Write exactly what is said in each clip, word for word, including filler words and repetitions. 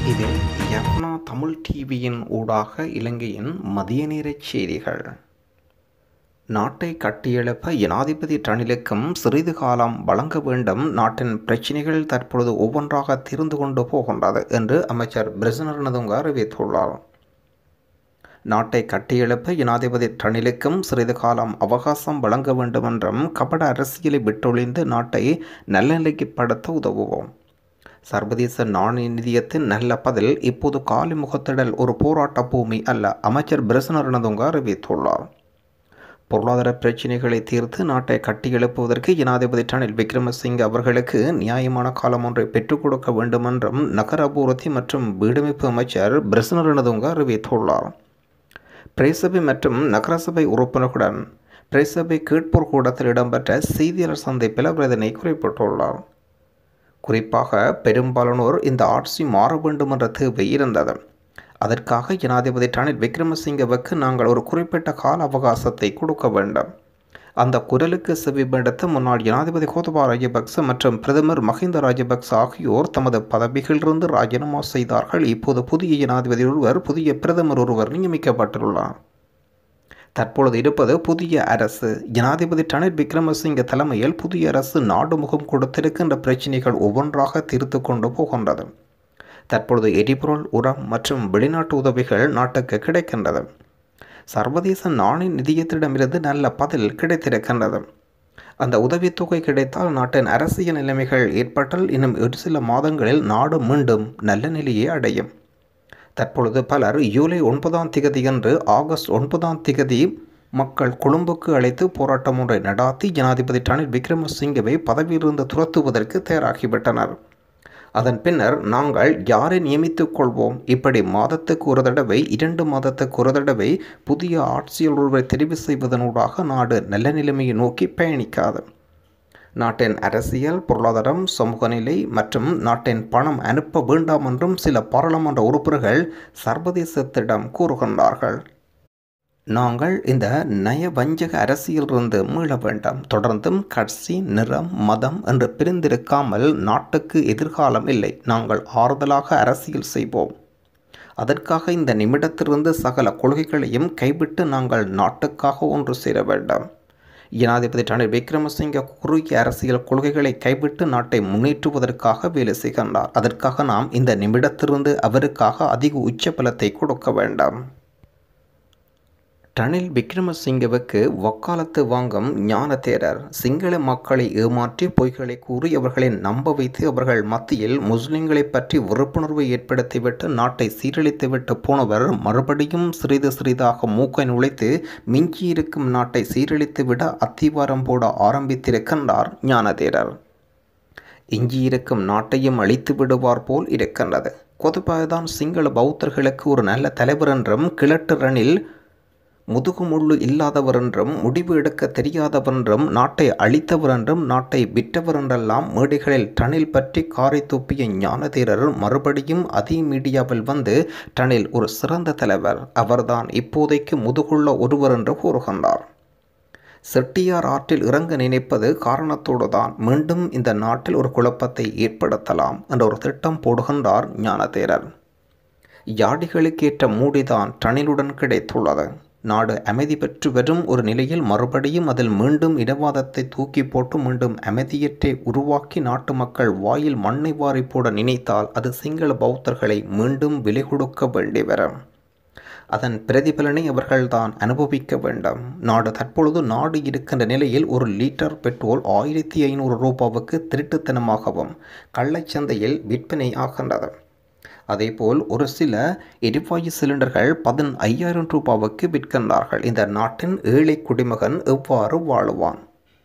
இது யப்னா தமிழ் டிவியின் ஊடாக இலங்கையின் மதிய நேரச் செய்திகள். நாட்டை கட்டியெழுப்ப ஜனாதிபதி ரணிலுக்கும் சிறிது காலம் வழங்க வேண்டும். நாட்டின் பிரச்சினைகள் தற்பொழுது ஒவ்வொன்றாக தீர்ந்து கொண்டு போகின்றது என்று அமைச்சர் பிரசன்ன ரணதுங்க அறிவித்துள்ளார். நாட்டை கட்டியெழுப்ப ஜனாதிபதி ரணிலுக்கும் சிறிது காலம் அவகாசம் வழங்க வேண்டும் என்றும் கபட அரசியலை விட்டொழிந்து நாட்டை நல்லநிலைப்படுத்த உதவுவோம். சர்வதேச நாணய நிதியத்தின் நல்ல பதில் இப்போது காலி முகத்திடல் ஒரு போராட்ட பூமி அல்ல. அமைச்சர் பிரசன்ன ரணதுங்க அறிவித்துள்ளார். பொருளாதார பிரச்சினைகளை தீர்த்து நாட்டை கட்டியெழுப்புவதற்கு ஜனாதிபதி ரணில் விக்ரமசிங்கே அவர்களுக்கு நியாயமான காலம் ஒன்றை பெற்றுக் கொடுக்க வேண்டும் என்றும் நகர அபிவிருத்தி மற்றும் வீடமைப்பு அமைச்சர் பிரசன்ன ரணதுங்க அறிவித்துள்ளார். பிரேசபை மற்றும் நகரசபை உறுப்பினர்களுடன் பிரேசபை கேட்போர் கூடத்தில் இடம்பெற்ற செய்தியாளர் சந்திப்பில் அவர் இதனை குறிப்பிட்டுள்ளார். குறிப்பாக பெரும்பாலானோர் இந்த ஆட்சி மாற வேண்டும் என்ற தேவை இருந்தது. அதற்காக ஜனாதிபதி ரணில் விக்ரமசிங்கவுக்கு நாங்கள் ஒரு குறிப்பிட்ட கால அவகாசத்தை கொடுக்க வேண்டும். அந்த குரலுக்கு செவிமடுத்த முன்னாள் ஜனாதிபதி கோத்தபாய ராஜபக்ச மற்றும் பிரதமர் மஹிந்த ராஜபக்ச ஆகியோர் தமது பதவிகளிலிருந்து ராஜினாமா செய்தார்கள். இப்போது புதிய ஜனாதிபதி ஒருவர் புதிய பிரதமர் ஒருவர் நியமிக்கப்பட்டுள்ளார். தற்பொழுது இருப்பது புதிய அரசு. ஜனாதிபதி ரணில் விக்ரமசிங்கே தலைமையில் புதிய அரசு நாடு முகம் கொடுத்திருக்கின்ற பிரச்சினைகள் ஒவ்வொன்றாக தீர்த்து கொண்டு போகின்றது. தற்பொழுது எரிபொருள், உரம் மற்றும் வெளிநாட்டு உதவிகள் நாட்டுக்கு கிடைக்கின்றது. சர்வதேச நாணய நிதியத்திடமிருந்து நல்ல பதில் கிடைத்திருக்கின்றது. அந்த உதவித்தொகை கிடைத்தால் நாட்டின் அரசியல் நிலைமைகள் ஏற்பட்டால் இன்னும் ஒரு சில மாதங்களில் நாடு மீண்டும் நல்ல நிலையை அடையும். தற்பொழுது பலர் ஜூலை ஒன்பதாம் திகதியன்று ஆகஸ்ட் ஒன்பதாம் திகதி மக்கள் கொழும்புக்கு அழைத்து போராட்டம் ஒன்றை நடாத்தி ஜனாதிபதி ரணில் விக்ரமசிங்கவை பதவியிலிருந்து துரத்துவதற்கு தயாராகிவிட்டனர். அதன் பின்னர் நாங்கள் யாரை நியமித்துக் கொள்வோம், இப்படி மாதத்துக்கு ஒரு தடவை இரண்டு மாதத்துக்கு ஒரு தடவை புதிய ஆட்சியர் ஒருவரை தெரிவு செய்வதனூடாக நாடு நல்ல நிலைமையை நோக்கி பயணிக்காது. நாட்டின் அரசியல், பொருளாதாரம், சமூக நிலை மற்றும் நாட்டின் பணம் அனுப்ப வேண்டாம் என்றும் சில பாராளுமன்ற உறுப்பினர்கள் சர்வதேசத்திடம் கூறுகின்றார்கள். நாங்கள் இந்த நயவஞ்சக அரசியலிருந்து மீள வேண்டும். தொடர்ந்தும் கட்சி, நிறம், மதம் என்று பிரிந்திருக்காமல் நாட்டுக்கு எதிர்காலம் இல்லை. நாங்கள் ஆறுதலாக அரசியல் செய்வோம். அதற்காக இந்த நிமிடத்திலிருந்து சகல கொள்கைகளையும் கைவிட்டு நாங்கள் நாட்டுக்காக ஒன்று சேர வேண்டும். ஜனாதிபதி ரணில் விக்ரமசிங்கே குறுகிய அரசியல் கொள்கைகளை கைவிட்டு நாட்டை முன்னேற்றுவதற்காக வேலை செய்கின்றார். அதற்காக நாம் இந்த நிமிடத்திலிருந்து அவருக்காக அதிக உச்ச பலத்தை கொடுக்க வேண்டும். ரணில் விக்ரமசிங்கவுக்கு வக்காலத்து வாங்கும் ஞானதேரர். சிங்கள மக்களை ஏமாற்றி பொய்களை கூறி அவர்களை நம்ப வைத்து அவர்கள் மத்தியில் முஸ்லிம்களை பற்றி வெறுப்புணர்வை ஏற்படுத்திவிட்டு நாட்டை சீரழித்துவிட்டு போனவர் மறுபடியும் சிறிது சிறிதாக மூக்கை நுழைத்து மிஞ்சியிருக்கும் நாட்டை சீரழித்துவிட அத்திவாரம் போட ஆரம்பித்திருக்கின்றார் ஞானதேரர். எஞ்சியிருக்கும் நாட்டையும் அழித்து விடுவார் போல் இருக்கின்றது. கோத்தபாயதான் சிங்கள பௌத்தர்களுக்கு ஒரு நல்ல தலைவர் என்றும் கிழட்டு ரணில் முதுகுமுள்ளு இல்லாதவர் என்றும் முடிவு எடுக்க தெரியாதவர் என்றும் நாட்டை அழித்தவர் என்றும் நாட்டை விற்றவர் என்றெல்லாம் மேடைகளில் ரணில் பற்றி காரை துப்பிய ஞானதேரர் மறுபடியும் அதே மீடியாவில் வந்து ரணில் ஒரு சிறந்த தலைவர், அவர்தான் இப்போதைக்கு முதுகுள்ள ஒருவர் என்று கூறுகின்றார். செட்டியார் ஆற்றில் இறங்க நினைப்பது காரணத்தோடு தான் மீண்டும் இந்த நாட்டில் ஒரு குழப்பத்தை ஏற்படுத்தலாம் என்ற ஒரு திட்டம் போடுகின்றார் ஞானதேரர். யாடிகளுக்கேற்ற மூடிதான் ரணிலுடன் கிடைத்துள்ளது. நாடு அமைதி பெற்று வரும் ஒரு நிலையில் மறுபடியும் அதில் மீண்டும் இனவாதத்தை தூக்கி போட்டு மீண்டும் அமைதியற்றை உருவாக்கி நாட்டு மக்கள் வாயில் மண்ணை வாரி போட நினைத்தால் அது சிங்கள பௌத்தர்களை மீண்டும் விலை கொடுக்க வேண்டி வரும். அதன் பிரதிபலனை அவர்கள்தான் அனுபவிக்க வேண்டும். நாடு தற்பொழுது நாடு இருக்கின்ற நிலையில் ஒரு லிட்டர் பெட்ரோல் ஆயிரத்தி ஐநூறு ரூபாவுக்கு திருட்டுத்தனமாகவும் கள்ளச்சந்தையில் விற்பனை ஆகின்றது. அதேபோல் ஒரு சில எரிவாயு சிலிண்டர்கள் பதின் ஐயாயிரம் ரூபாவுக்கு விற்கின்றார்கள். இந்த நாட்டின் ஏழை குடிமகன் எவ்வாறு வாழுவான்?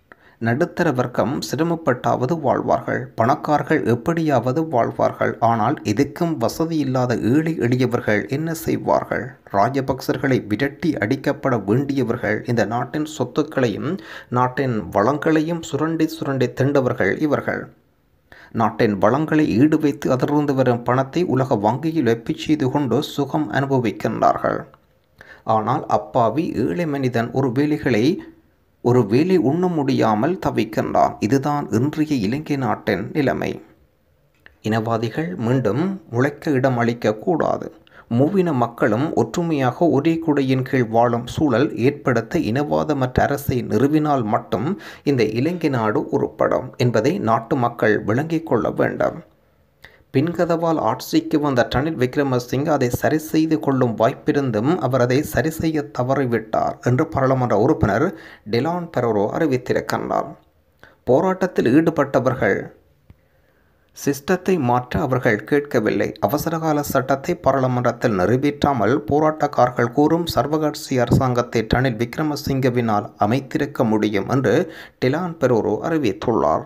நடுத்தர வர்க்கம் சிரமப்பட்டாவது வாழ்வார்கள், பணக்காரர்கள் எப்படியாவது வாழ்வார்கள். ஆனால் எதுக்கும் வசதி இல்லாத ஏழை எளியவர்கள் என்ன செய்வார்கள்? ராஜபக்சர்களை விரட்டி அடிக்கப்பட வேண்டியவர்கள். இந்த நாட்டின் சொத்துக்களையும் நாட்டின் வளங்களையும் சுரண்டி சுரண்டி திண்டவர்கள் இவர்கள். நாட்டின் வளங்களை ஈடு வைத்து அதிலிருந்து வரும் பணத்தை உலக வங்கியில் வெப்பிச் செய்து கொண்டு சுகம் அனுபவிக்கின்றார்கள். ஆனால் அப்பாவி ஏழை மனிதன் ஒரு வேலைகளை ஒரு வேலை உண்ண முடியாமல் தவிக்கின்றான். இதுதான் இன்றைய இலங்கை நாட்டின் நிலைமை. இனவாதிகள் மீண்டும் முளைக்க இடம் அளிக்கக்கூடாது. மூவின மக்களும் ஒற்றுமையாக ஒரே குடையின் கீழ் வாழும் சூழல் ஏற்படுத்த இனவாதமற்ற அரசை நிறுவினால் மட்டும் இந்த இலங்கை நாடு உருப்படும் என்பதை நாட்டு மக்கள் விளங்கிக் கொள்ள வேண்டும். பின்கதவால் ஆட்சிக்கு வந்த ரணில் விக்ரமசிங்கே அதை சரி செய்து கொள்ளும் வாய்ப்பிருந்தும் அவர் அதை சரி செய்ய தவறிவிட்டார் என்று பாராளுமன்ற உறுப்பினர் டெலான் பெரேரா அறிவித்திருக்கின்றார். போராட்டத்தில் ஈடுபட்டவர்கள் சிஸ்டத்தை மாற்ற அவர்கள் கேட்கவில்லை. அவசரகால சட்டத்தை பாராளுமன்றத்தில் நிறைவேற்றாமல் போராட்டக்காரர்கள் கூறும் சர்வகட்சி அரசாங்கத்தை ரணில் விக்ரமசிங்கவினால் அமைத்திருக்க முடியும் என்று டெலான் பெரேரா அறிவித்துள்ளார்.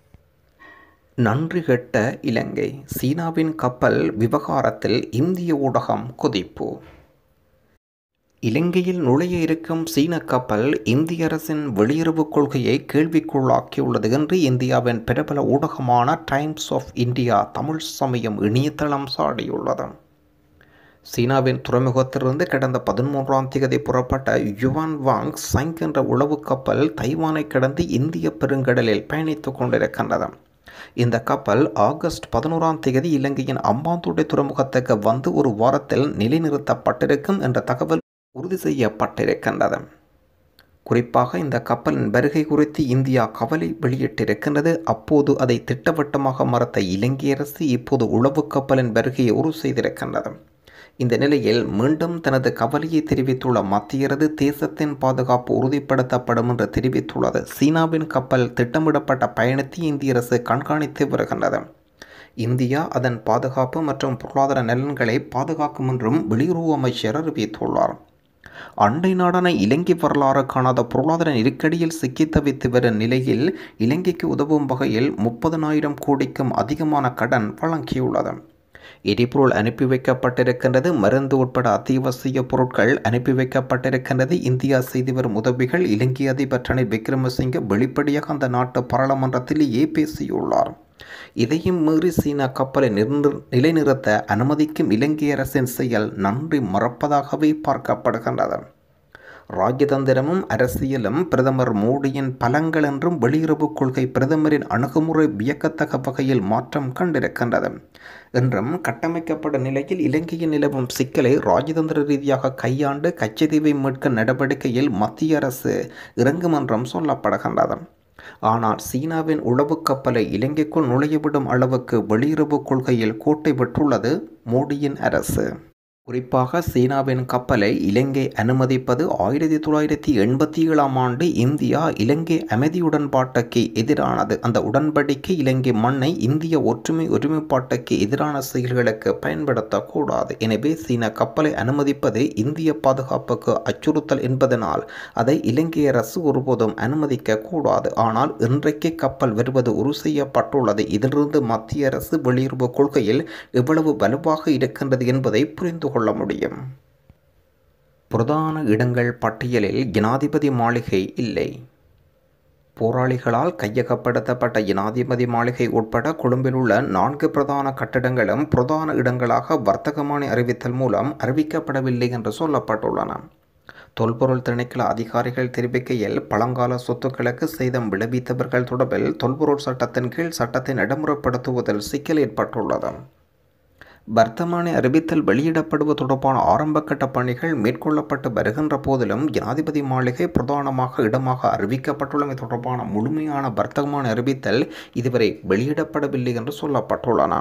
நன்றி கெட்ட இலங்கை. சீனாவின் கப்பல் விவகாரத்தில் இந்திய ஊடகம் கொதிப்பு. இலங்கையில் நுழைய இருக்கும் சீன கப்பல் இந்திய அரசின் வெளியுறவுக் கொள்கையை கேள்விக்குள்ளாக்கியுள்ளது என்று இந்தியாவின் பிரபல ஊடகமான Times of India Tamil Samayam இணையதளம் சாடியுள்ளது. சீனாவின் துறைமுகத்திலிருந்து கடந்த பதிமூன்றாம் தேதி புறப்பட்ட யுவான் வாங் சங் என்ற உளவு கப்பல் தைவானை கடந்து இந்திய பெருங்கடலில் பயணித்துக் கொண்டிருக்கின்றது. இந்த கப்பல் ஆகஸ்ட் பதினோராம் தேதி இலங்கையின் அம்பாந்தோட்டை துறைமுகத்துக்கு வந்து ஒரு வாரத்தில் நிலைநிறுத்தப்பட்டிருக்கும் என்ற தகவல் உறுதி செய்யப்பட்டிருக்கின்றது. குறிப்பாக இந்த கப்பலின் வருகை குறித்து இந்தியா கவலை வெளியிட்டிருக்கின்றது. அப்போது அதை திட்டவட்டமாக மறுத்த இலங்கை அரசு இப்போது உளவு கப்பலின் வருகையை உறுதி செய்திருக்கின்றது. இந்த நிலையில் மீண்டும் தனது கவலையை தெரிவித்துள்ள மத்திய அரசு தேசத்தின் பாதுகாப்பு உறுதிப்படுத்தப்படும் என்று தெரிவித்துள்ளது. சீனாவின் கப்பல் திட்டமிடப்பட்ட பயணத்தை இந்திய அரசு கண்காணித்து வருகின்றது. இந்தியா அதன் பாதுகாப்பு மற்றும் பொருளாதார நலன்களை பாதுகாக்கும் என்றும் வெளியுறவு அமைச்சர் அறிவித்துள்ளார். அண்டை நாடான இலங்கை வரலாறு காணாத பொருளாதார நெருக்கடியில் சிக்கி தவித்து வரும் நிலையில் இலங்கைக்கு உதவும் வகையில் முப்பதனாயிரம் கோடிக்கும் அதிகமான கடன் வழங்கியுள்ளது. எரிபொருள் அனுப்பி வைக்கப்பட்டிருக்கின்றது. மருந்து உட்பட அத்தியாவசிய பொருட்கள் அனுப்பி வைக்கப்பட்டிருக்கின்றது. இந்தியா செய்து வரும் உதவிகள் இலங்கை அதிபர் ரணில் விக்ரமசிங்கே வெளிப்படையாக அந்த நாட்டு பாராளுமன்றத்திலேயே பேசியுள்ளார். இதையும் மீறி சீனா கப்பலை நிலைநிறுத்த அனுமதிக்கும் இலங்கை அரசின் செயல் நன்றி மறப்பதாகவே பார்க்கப்படுகின்றது. ராஜதந்திரமும் அரசியலும் பிரதமர் மோடியின் பலங்கள் என்றும் வெளியுறவுக் கொள்கை பிரதமரின் அணுகுமுறை வியக்கத்தக்க வகையில் மாற்றம் கண்டிருக்கின்றது என்றும் கட்டமைக்கப்பட்ட நிலையில் இலங்கையில் நிலவும் சிக்கலை ராஜதந்திர ரீதியாக கையாண்டு கச்சத்தீவை மீட்க நடவடிக்கையில் மத்திய அரசு இறங்கும் என்றும் சொல்லப்படுகின்றது. ஆனால் சீனாவின் உளவு கப்பலை இலங்கைக்குள் நுழையவிடும் அளவுக்கு வெளியுறவுக் கொள்கையில் கோட்டை விட்டுள்ளது மோடியின் அரசு. குறிப்பாக சீனாவின் கப்பலை இலங்கை அனுமதிப்பது ஆயிரத்தி தொள்ளாயிரத்தி எண்பத்தி ஏழாம் ஆண்டு இந்தியா இலங்கை அமைதி உடன்பாட்டுக்கு எதிரானது. அந்த உடன்படிக்கை இலங்கை மண்ணை இந்திய ஒற்றுமை ஒருமைப்பாட்டுக்கு எதிரான செயல்களுக்கு பயன்படுத்தக்கூடாது. எனவே சீன கப்பலை அனுமதிப்பது இந்திய பாதுகாப்புக்கு அச்சுறுத்தல் என்பதனால் அதை இலங்கை அரசு ஒருபோதும் அனுமதிக்க கூடாது. ஆனால் இன்றைக்கு கப்பல் வருவது உறுதி செய்யப்பட்டுள்ளது. இதிலிருந்து மத்திய அரசு வெளியுறவு கொள்கையில் எவ்வளவு வலுவாக இருக்கின்றது என்பதை புரிந்து கொள்ள முடியும். பிரதான இடங்கள் பட்டியலில் ஜனாதிபதி மாளிகை இல்லை. போராளிகளால் கையகப்படுத்தப்பட்ட ஜனாதிபதி மாளிகை உட்பட கொழும்பில் உள்ள நான்கு பிரதான கட்டடங்களும் பிரதான இடங்களாக வர்த்தகமான அறிவித்தல் மூலம் அறிவிக்கப்படவில்லை என்று சொல்லப்பட்டுள்ளன. தொல்பொருள் திணைக்கள அதிகாரிகள் தெரிவிக்கையில் பழங்கால சொத்துக்களுக்கு சேதம் விளைவித்தவர்கள் தொடர்பில் தொல்பொருள் சட்டத்தின் கீழ் சட்டத்தை நடைமுறைப்படுத்துவதில் சிக்கல் ஏற்பட்டுள்ளது. வர்த்தமானி அறிவித்தல் வெளியிடப்படுவது தொடர்பான ஆரம்பகட்ட பணிகள் மேற்கொள்ளப்பட்டு வருகின்ற போதிலும் ஜனாதிபதி மாளிகை பிரதானமாக இடமாக அறிவிக்கப்பட்டுள்ளமை தொடர்பான முழுமையான வர்த்தமானி அறிவித்தல் இதுவரை வெளியிடப்படவில்லை என்று சொல்லப்பட்டுள்ளன.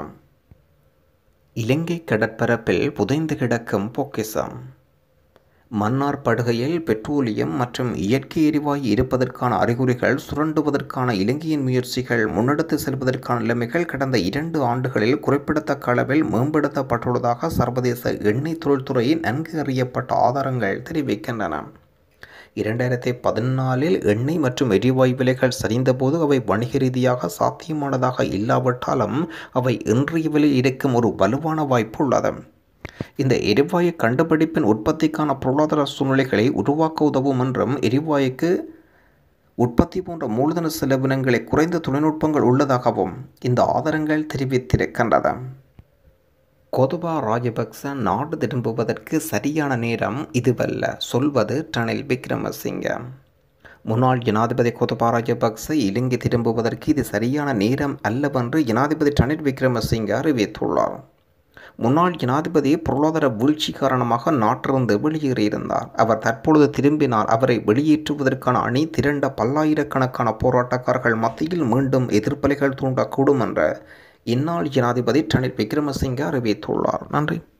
இலங்கை கடற்பரப்பில் புதைந்து கிடக்கும் பொக்கிஷம். மன்னார் படுகையில் பெட்ரோலியம் மற்றும் இயற்கை எரிவாயு இருப்பதற்கான அறிகுறிகள் சுரண்டுவதற்கான இலங்கையின் முயற்சிகள் முன்னெடுத்து செல்வதற்கான நிலைமைகள் கடந்த இரண்டு ஆண்டுகளில் குறிப்பிடத்தக்க அளவில் மேம்படுத்தப்பட்டுள்ளதாக சர்வதேச எண்ணெய் தொழில்துறை நன்கு அறியப்பட்ட ஆதாரங்கள் தெரிவிக்கின்றன. இரண்டாயிரத்தி பதினாலில் எண்ணெய் மற்றும் எரிவாயு விலைகள் சரிந்தபோது அவை வணிக ரீதியாக சாத்தியமானதாக இல்லாவிட்டாலும் அவை இன்றைய விலையில் இருக்கும் ஒரு வலுவான வாய்ப்பு உள்ளது. இந்த எரிவாயு கண்டுபிடிப்பின் உற்பத்திக்கான பொருளாதார சூழ்நிலைகளை உருவாக்க உதவும் என்றும் எரிவாயுக்கு உற்பத்தி போன்ற மூலதன செலவினங்களை குறைந்த தொழில்நுட்பங்கள் உள்ளதாகவும் இந்த ஆதாரங்கள் தெரிவித்திருக்கின்றன. கோதபா ராஜபக்ச நாடு திரும்புவதற்கு சரியான நேரம் இதுவல்ல சொல்வது ரணில் விக்ரமசிங்கே. முன்னாள் ஜனாதிபதி கோத்தபாய ராஜபக்ச இலங்கை திரும்புவதற்கு இது சரியான நேரம் அல்லவென்று ஜனாதிபதி ரணில் விக்ரமசிங்க அறிவித்துள்ளார். முன்னாள் ஜனாதிபதி பொருளாதார வீழ்ச்சி காரணமாக நாட்டிலிருந்து வெளியேறியிருந்தார். அவர் தற்பொழுது திரும்பினால் அவரை வெளியேற்றுவதற்கான அணி திரண்ட பல்லாயிரக்கணக்கான போராட்டக்காரர்கள் மத்தியில் மீண்டும் எதிர்ப்பலைகள் தூண்டக்கூடும் என்ற இந்நாள் ஜனாதிபதி ரணில் விக்ரமசிங்க அறிவித்துள்ளார். நன்றி.